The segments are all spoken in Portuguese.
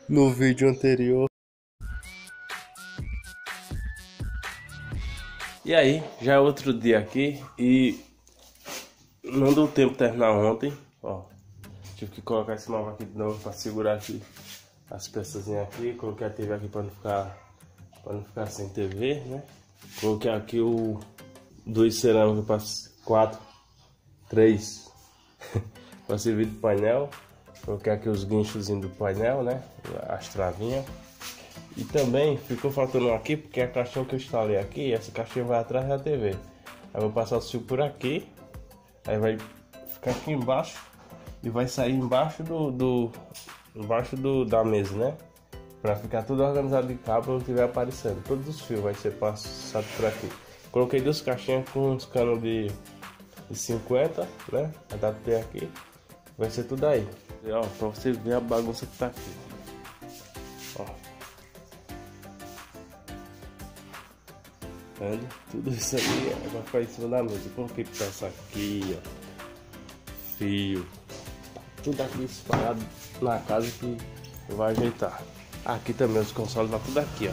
no vídeo anterior. E aí, já é outro dia aqui e não deu tempo de terminar ontem, ó. Tive que colocar esse móvel aqui de novo para segurar aqui as peças aqui. Coloquei a TV aqui para não ficar sem TV, né? Coloquei aqui o 2 cerâmicos para 4, 3 para servir de painel. Coloquei aqui os guinchos do painel, né? As travinhas. E também ficou faltando aqui porque a caixinha que eu instalei aqui, essa caixinha vai atrás da TV. Aí eu vou passar o fio por aqui, aí vai ficar aqui embaixo e vai sair embaixo da mesa, né? Pra ficar tudo organizado de cabo, não estiver aparecendo. Todos os fios vai ser passado por aqui. Coloquei 2 caixinhas com uns canos de 50, né? Adaptei aqui. Vai ser tudo aí. E, ó, pra você ver a bagunça que tá aqui. Ó. Vendo? Tudo isso aí vai ficar em cima da mesa. Eu coloquei peça aqui, ó. Fio. Tudo aqui espalhado na casa que eu vou ajeitar. Aqui também os consoles vai tudo aqui, ó.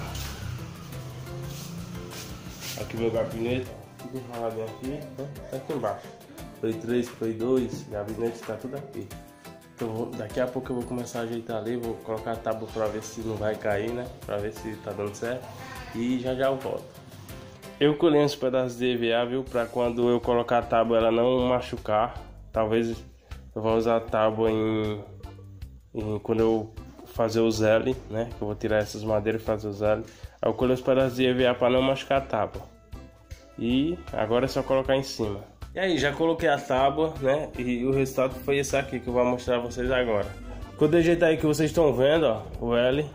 Aqui meu gabinete, tudo enroladinho aqui, né? Tá aqui embaixo. Play 3, Play 2, gabinete tá tudo aqui. Então daqui a pouco eu vou começar a ajeitar ali, vou colocar a tábua pra ver se não vai cair, né? Pra ver se tá dando certo. E já eu volto. Eu colhei uns pedaços de EVA, viu? Pra quando eu colocar a tábua ela não machucar. Talvez eu vou usar a tábua quando eu fazer os L, né? Que eu vou tirar essas madeiras e fazer os L. Aí eu colhei os pedaços de EVA para não machucar a tábua. E agora é só colocar em cima. E aí, já coloquei a tábua, né? E o resultado foi esse aqui que eu vou mostrar a vocês agora. Quando eu ajeitar aí que vocês estão vendo, ó, o L.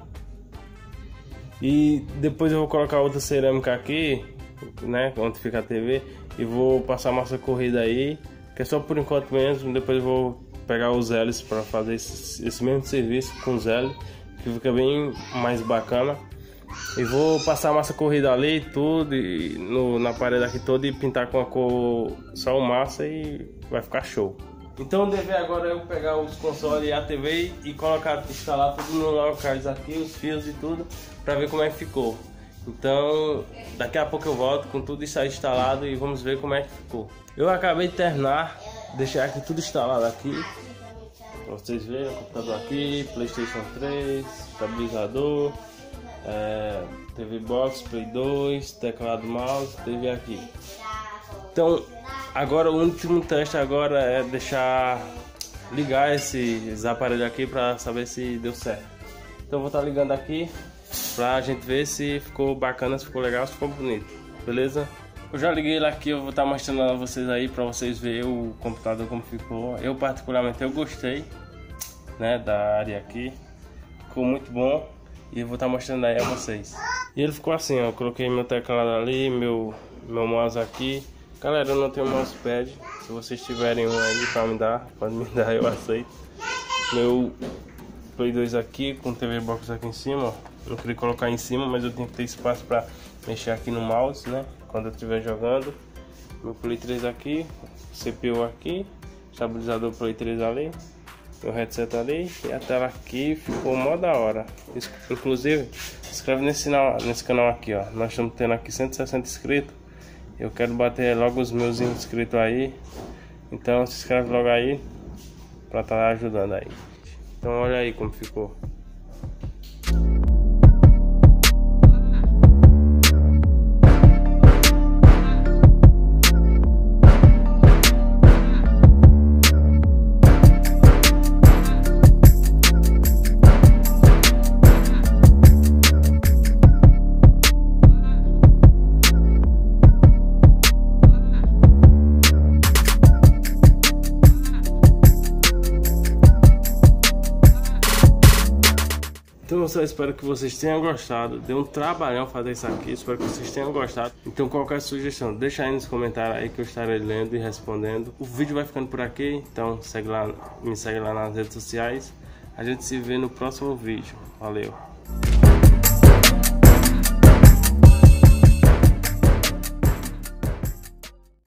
E depois eu vou colocar outra cerâmica aqui, né? Onde fica a TV. E vou passar massa corrida aí. Que é só por enquanto mesmo. Depois eu vou pegar os L's para fazer esse mesmo serviço com os L, que fica bem mais bacana. E vou passar massa corrida ali tudo e na parede aqui toda e pintar com a cor só massa e vai ficar show. Então o dever agora é eu pegar os consoles e a TV e colocar, instalar tudo no locais aqui, os fios e tudo, para ver como é que ficou. Então daqui a pouco eu volto com tudo isso aí instalado e vamos ver como é que ficou. Eu acabei de terminar, deixar aqui tudo instalado aqui, pra vocês verem, o computador aqui, PlayStation 3, estabilizador, TV Box, Play 2, teclado, mouse, TV aqui. Então agora o último teste agora é ligar esses aparelhos aqui para saber se deu certo. Então eu vou estar ligando aqui pra gente ver se ficou bacana, se ficou legal, se ficou bonito, beleza? Eu já liguei ele aqui, eu vou estar mostrando a vocês aí para vocês verem o computador como ficou. Eu particularmente eu gostei, né, da área aqui, ficou muito bom e eu vou estar mostrando aí a vocês. E ele ficou assim, ó, eu coloquei meu teclado ali, meu mouse aqui. Galera, eu não tenho mousepad, se vocês tiverem um aí para me dar, pode me dar, eu aceito. Meu Play 2 aqui com TV Box aqui em cima, ó. Eu queria colocar em cima, mas eu tenho que ter espaço para mexer aqui no mouse, né? Quando eu estiver jogando. Meu Play 3 aqui, CPU aqui, estabilizador Play 3 ali, meu headset ali e a tela aqui ficou mó da hora. Inclusive, se inscreve nesse canal aqui, ó. Nós estamos tendo aqui 160 inscritos. Eu quero bater logo os meus inscritos aí. Então se inscreve logo aí para estar ajudando aí. Então olha aí como ficou. Então eu só espero que vocês tenham gostado. Deu um trabalhão fazer isso aqui. Espero que vocês tenham gostado. Então qualquer sugestão, deixa aí nos comentários aí que eu estarei lendo e respondendo. O vídeo vai ficando por aqui. Então me segue lá nas redes sociais. A gente se vê no próximo vídeo. Valeu!